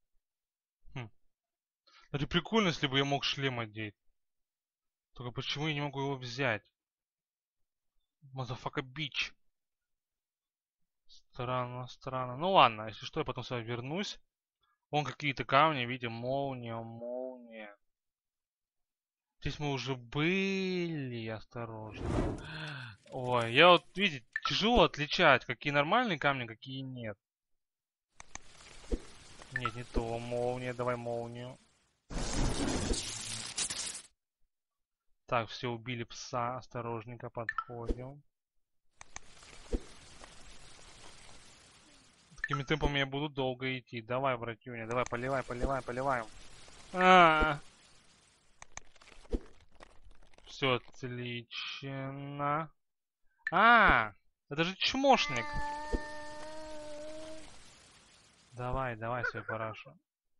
A: Это прикольно, если бы я мог шлем одеть. Только почему я не могу его взять? Мазафака бич. Странно, странно. Ну ладно, если что, я потом сюда вернусь. Вон какие-то камни, видим, молния, молния. Здесь мы уже были, осторожно. Ой, я вот, видите, тяжело отличать, какие нормальные камни, какие нет. Нет, не то, молния, давай молнию. Так, все, убили пса, осторожненько подходим. Такими темпами я буду долго идти. Давай, братюня, давай, поливай, поливай, поливаем. Все отлично. Это же чмошник. Давай, давай, свой парашу.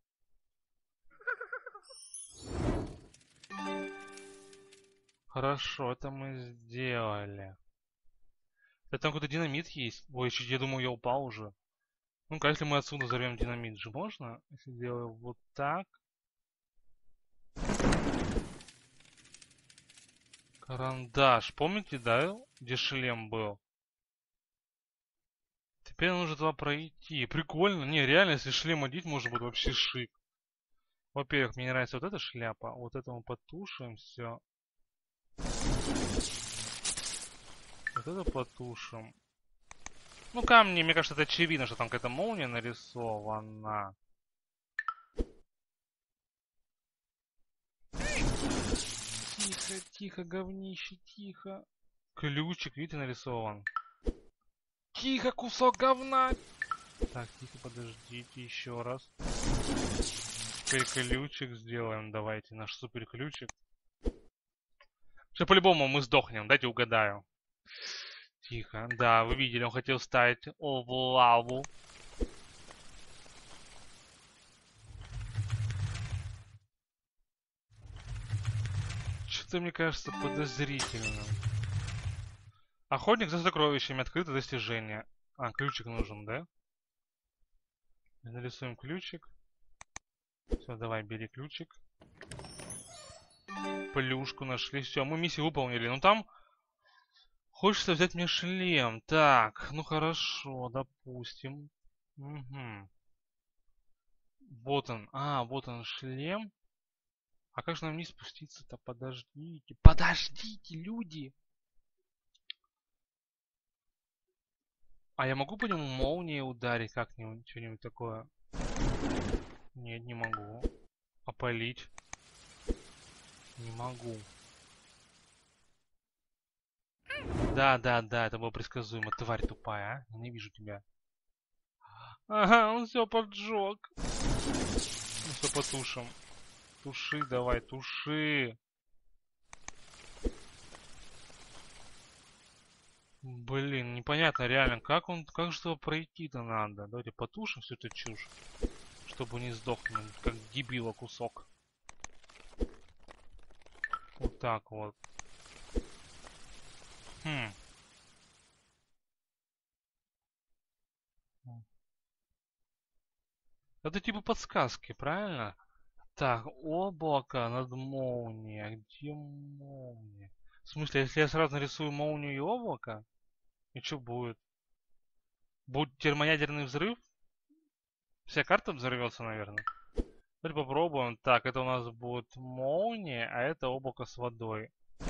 A: Хорошо, это мы сделали. Это там какой-то динамит есть. Ой, я думаю, я упал уже. Ну-ка, если мы отсюда взорвем динамит же можно? Если делаю вот так. Карандаш. Помните, да, где шлем был? Теперь нужно туда пройти. Прикольно. Не, реально, если шлем одеть, может быть вообще шик. Во-первых, мне нравится вот эта шляпа. Вот это мы потушим, все. Вот это потушим. Ну, камни, мне кажется, это очевидно, что там какая-то молния нарисована. Тихо, тихо, говнище, тихо. Ключик, видите, нарисован. Тихо, кусок говна. Так, тихо, подождите, еще раз. Теперь ключик сделаем, давайте, наш супер ключик. Все, по-любому мы сдохнем, дайте угадаю. Тихо, да, вы видели, он хотел ставить в лаву. Что-то мне кажется подозрительным. Охотник за сокровищами, открыто достижение. Ключик нужен, да? Нарисуем ключик. Все, давай, бери ключик. Плюшку нашли. Все, мы миссию выполнили. Ну там хочется взять мне шлем. Так, ну хорошо, допустим. Угу. Вот он. Вот он шлем. А как же нам вниз спуститься-то? Подождите. Подождите, люди! А я могу по нему молнией ударить как-нибудь? Что-нибудь такое? Нет, не могу. Опалить? Не могу. Да, это было предсказуемо. Тварь тупая, а? Ненавижу тебя. Ага, он все поджег. Ну все, потушим. Туши давай, туши. Блин, непонятно реально, как же его пройти-то надо. Давайте потушим всю эту чушь, чтобы не сдохнуть, как дебила кусок. Вот так вот. Это типа подсказки, правильно? Так, облако над молнией. А где молния? В смысле, если я сразу нарисую молнию и облако? И что будет? Будет термоядерный взрыв? Вся карта взорвется, наверное. Давайте попробуем. Так, это у нас будет молния, а это облако с водой.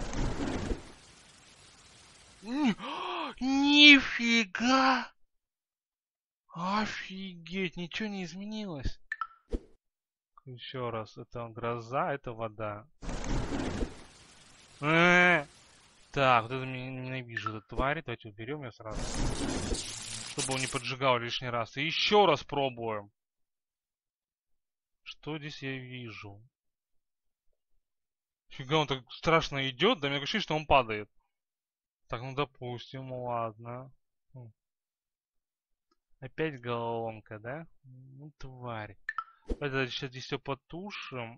A: Нифига! Офигеть, ничего не изменилось. Еще раз, это гроза, это вода. Так, вот это ненавижу, эту тварь. Давайте уберем ее сразу. Чтобы он не поджигал лишний раз. И еще раз пробуем. Что здесь я вижу? Фига, он так страшно идет, да мне ощущение, что он падает. Так, ну допустим, ладно. Опять головоломка, да? Ну, тварь. Это сейчас здесь все потушим.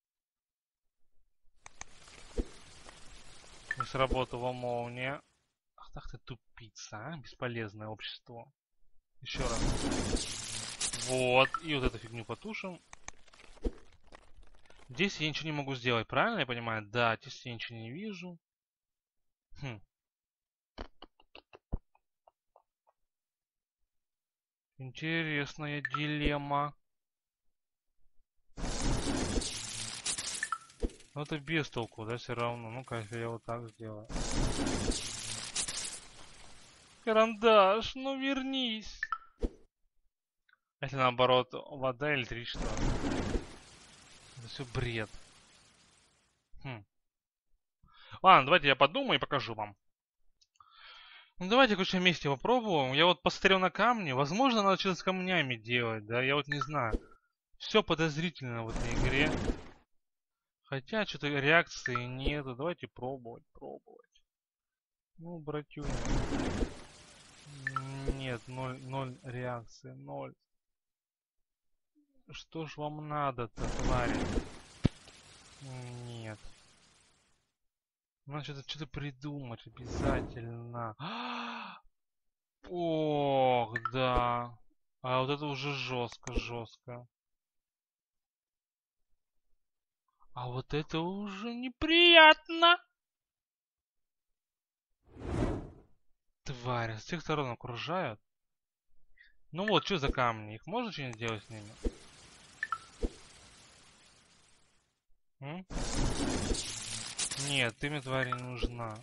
A: Не сработала молния. Ах ты тупица, а? Бесполезное общество. Еще раз. Вот. И вот эту фигню потушим. Здесь я ничего не могу сделать, правильно я понимаю? Да, здесь я ничего не вижу. Интересная дилемма. Но это без толку, да, все равно. Ну-ка, если я вот так сделаю. Карандаш, ну вернись. Если наоборот, вода, электричество. Это все бред. Ладно, давайте я подумаю и покажу вам. Ну давайте, короче, вместе попробуем. Я вот посмотрел на камни. Возможно, надо что-то с камнями делать, да? Я вот не знаю. Все подозрительно в этой игре. Хотя, что-то реакции нету. Давайте пробовать. Ну, братюня. Нет, ноль реакции, ноль. Что ж вам надо-то, твари? Нет. Надо что-то придумать обязательно. Ох, да. А вот это уже жестко. А вот это уже неприятно. Твари, с всех сторон окружают. Ну вот, что за камни? Их можно что-нибудь сделать с ними? М? Нет, ты мне, тварь, не нужна.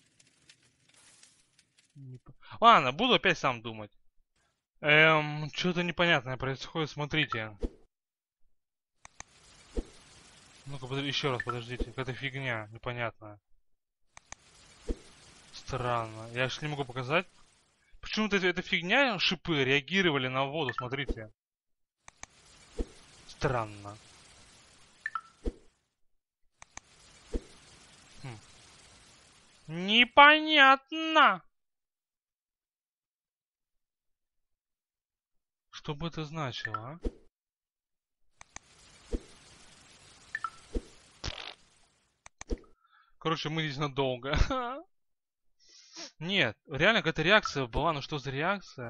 A: Ладно, буду опять сам думать. Что-то непонятное происходит, смотрите. Ну-ка, еще раз, подождите. Какая-то фигня непонятная. Странно. Я же не могу показать. Почему-то эта фигня, шипы, реагировали на воду, смотрите. Странно. Непонятно. Что бы это значило, а? Короче, мы здесь надолго. Нет, реально какая-то реакция была. Ну что за реакция?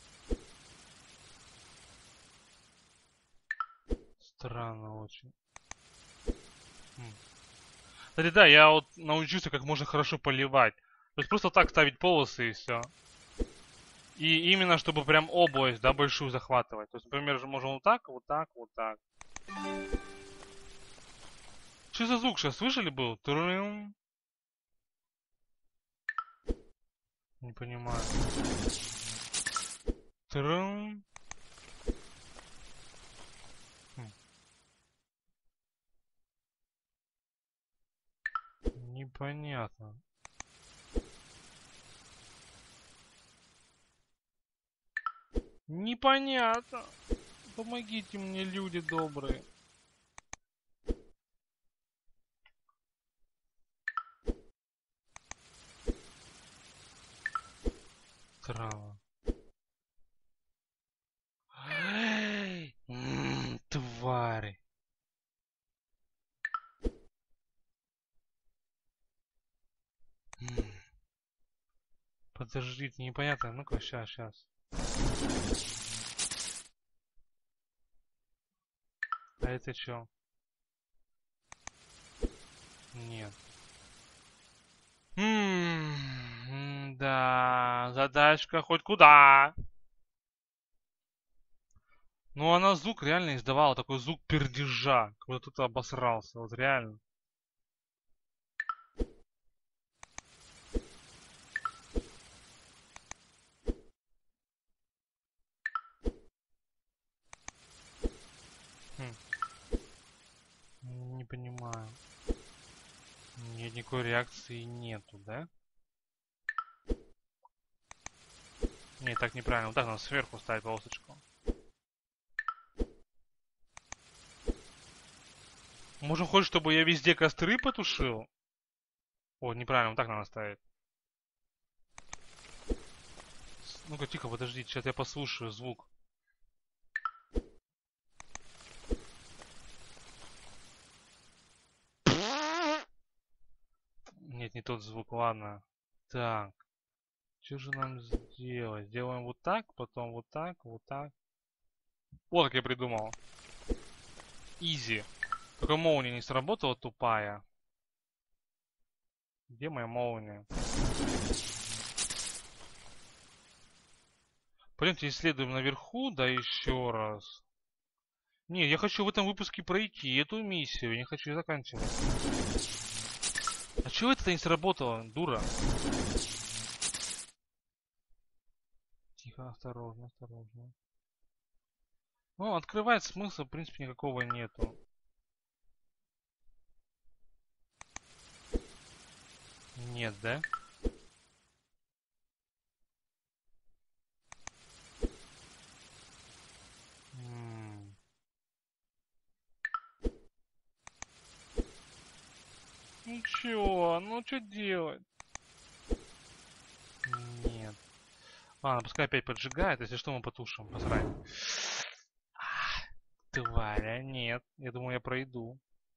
A: Странно очень. Кстати, да, я вот научился как можно хорошо поливать. То есть просто так ставить полосы и все. И именно чтобы прям область, да, большую захватывать. То есть, например, же можем вот так. Что за звук сейчас слышали был? Трым. Не понимаю. Трым. Непонятно. Непонятно. Помогите мне, люди добрые. Трава. Твари. Подождите, непонятно. Ну-ка, сейчас. А это что? Нет. Да, задачка хоть куда. Ну, она звук реально издавала, такой звук пердежа. Как будто кто-то обосрался, вот реально. Не понимаю. Нет, никакой реакции нету, да? Нет, так неправильно. Вот так надо сверху ставить полосочку. Может, хочешь, чтобы я везде костры потушил? О, неправильно, вот так надо ставить. Ну-ка, тихо, подождите, сейчас я послушаю звук. Нет, не тот звук, ладно. Так. Что же нам сделать? Сделаем вот так, потом вот так, вот так. Вот как я придумал. Изи. Только молния не сработала, тупая. Где моя молния? Пойдемте исследуем наверху, да еще раз. Не, я хочу в этом выпуске пройти эту миссию, я не хочу ее заканчивать. А чего это не сработало, дура? Тихо, осторожно, осторожно. Ну, открывать смысла, в принципе, никакого нету. Нет, да? Ну чё? Ну чё делать? Нет. Ладно, пускай опять поджигает, если что, мы потушим. Посрать. Тварь, нет. Я думаю, я пройду.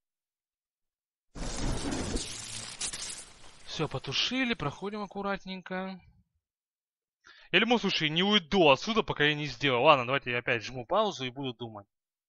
A: Все, потушили, проходим аккуратненько. Я думал, слушай, не уйду отсюда, пока я не сделал. Ладно, давайте я опять жму паузу и буду думать.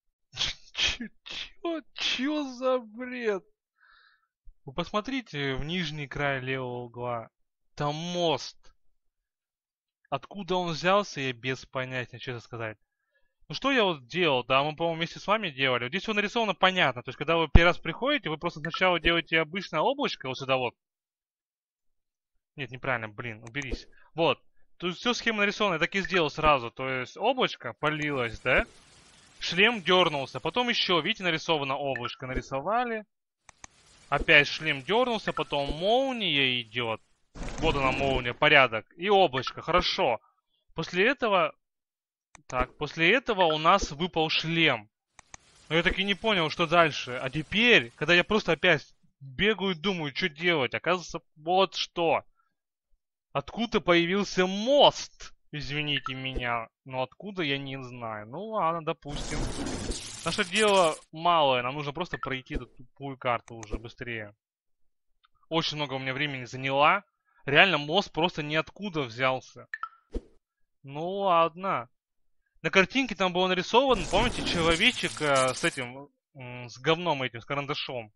A: Чё за бред? Вы посмотрите в нижний край левого угла. Там мост. Откуда он взялся, я без понятия, честно сказать. Ну что я вот делал, да, мы, по-моему, вместе с вами делали. Вот здесь все нарисовано понятно. То есть, когда вы первый раз приходите, вы просто сначала делаете обычное облачко, вот сюда вот. Нет, неправильно, блин, уберись. Вот. Тут все схема нарисована, я так и сделал сразу. То есть, облачко полилось, да? Шлем дернулся. Потом еще, видите, нарисовано облачко. Нарисовали. Опять шлем дернулся, потом молния идет. Вот она молния, порядок. И облачко, хорошо. После этого... Так, после этого у нас выпал шлем. Но я так и не понял, что дальше. А теперь, когда я просто опять бегаю и думаю, что делать, оказывается, вот что. Откуда появился мост? Извините меня. Но откуда, я не знаю. Ну ладно, допустим. Наше дело малое. Нам нужно просто пройти эту тупую карту уже быстрее. Очень много у меня времени заняла. Реально, мост просто ниоткуда взялся. Ну ладно. На картинке там был нарисован, помните, человечек с этим, с говном этим, с карандашом.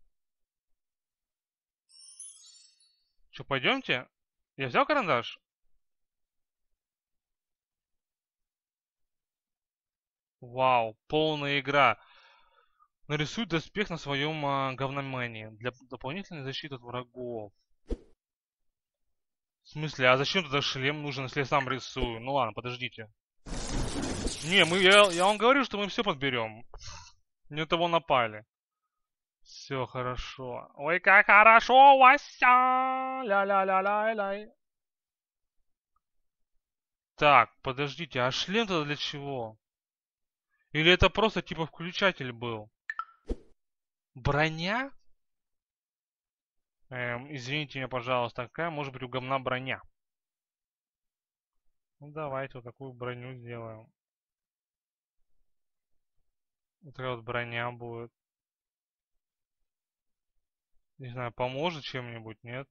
A: Че, пойдемте? Я взял карандаш? Вау, полная игра. Нарисуй доспех на своем говномене для дополнительной защиты от врагов. В смысле, а зачем тогда шлем нужен, если я сам рисую? Ну ладно, подождите. Не, я вам говорю, что мы все подберем. Не того напали. Все хорошо. Ой, как хорошо, Вася! Ля-ля-ля-ля-ля. Так, подождите, а шлем-то для чего? Или это просто типа включатель был? Броня? Извините меня, пожалуйста, какая может быть у говна броня? Ну давайте вот такую броню сделаем. Вот такая вот броня будет. Не знаю, поможет чем-нибудь, нет?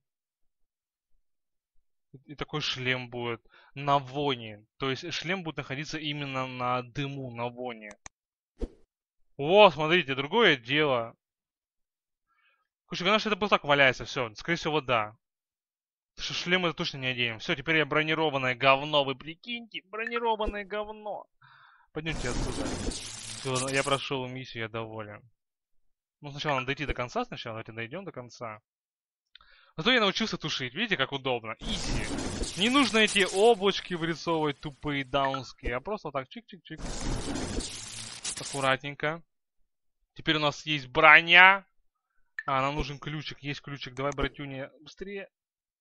A: И такой шлем будет на воне. То есть шлем будет находиться именно на дыму, на воне. О, смотрите, другое дело. Короче, говоря, что это просто так валяется, все. Скорее всего, да. Шлем это точно не оденем. Все, теперь я бронированное говно, вы прикиньте. Бронированное говно. Пойдемте отсюда. Все, я прошел миссию, я доволен. Ну, сначала надо дойти до конца сначала. Давайте дойдем до конца. Зато я научился тушить. Видите, как удобно. Изи. Не нужно эти облачки вырисовывать тупые даунские, а просто вот так чик-чик-чик. Аккуратненько. Теперь у нас есть броня. А, нам нужен ключик. Есть ключик. Давай, братюня, быстрее.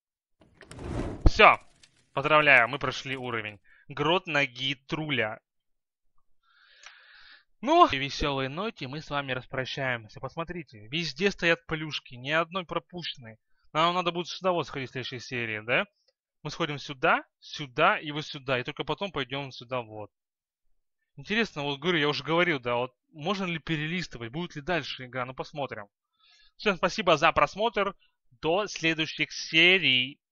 A: Все. Поздравляю, мы прошли уровень. Грот ноги Труля. Ну, и веселой ноте мы с вами распрощаемся. Посмотрите, везде стоят плюшки, ни одной пропущенной. Нам надо будет сюда вот сходить в следующей серии, да? Мы сходим сюда, сюда и вот сюда. И только потом пойдем сюда вот. Интересно, вот говорю, я уже говорил, да, вот можно ли перелистывать, будет ли дальше игра, ну посмотрим. Всем спасибо за просмотр, до следующих серий.